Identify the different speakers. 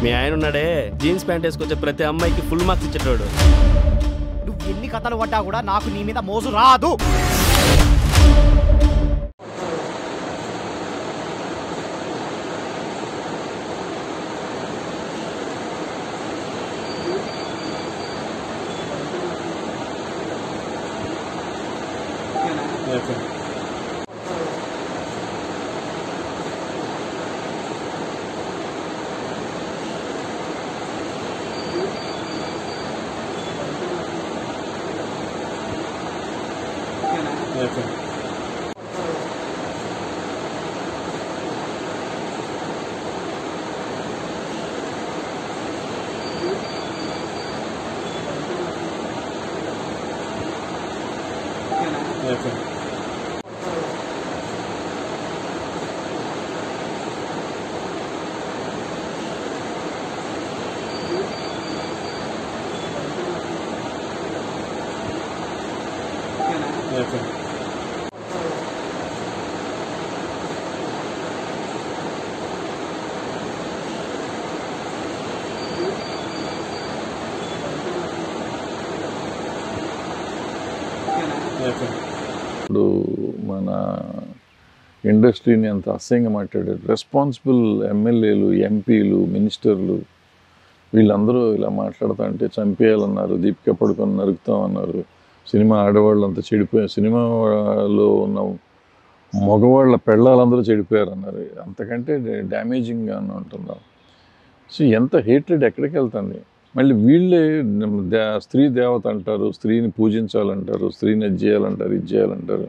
Speaker 1: మీ ఆయన ఉన్నాడే jeans pant వేసుకొచ్చే ప్రతి అమ్మాయికి ఫుల్ మార్క్స్ ఇచ్చేటోడు.
Speaker 2: నువ్వు ఎన్ని కథలు పడ్డా కూడా నాకు నీ మీద మోజు రాదు.
Speaker 3: ఇప్పుడు మన ఇండస్ట్రీని అంత అసహ్యంగా మాట్లాడారు. రెస్పాన్సిబుల్ ఎమ్మెల్యేలు, ఎంపీలు, మినిస్టర్లు వీళ్ళందరూ ఇలా మాట్లాడుతూ అంటే చంపేయాలన్నారు, దీపిక పడుకొని నరుకుతామన్నారు, సినిమా ఆడవాళ్ళు అంతా చెడిపోయారు, సినిమాలో ఉన్న మగవాళ్ళ పెళ్ళాలందరూ చెడిపోయారన్నారు. అంతకంటే డ్యామేజింగ్గా ఉంటున్నారు. సో ఎంత హేట్రెడ్ ఎక్కడికి వెళ్తుంది. మళ్ళీ వీళ్ళే స్త్రీ దేవత అంటారు, స్త్రీని పూజించాలంటారు, స్త్రీని అది చేయాలంటారు, ఇది చేయాలంటారు.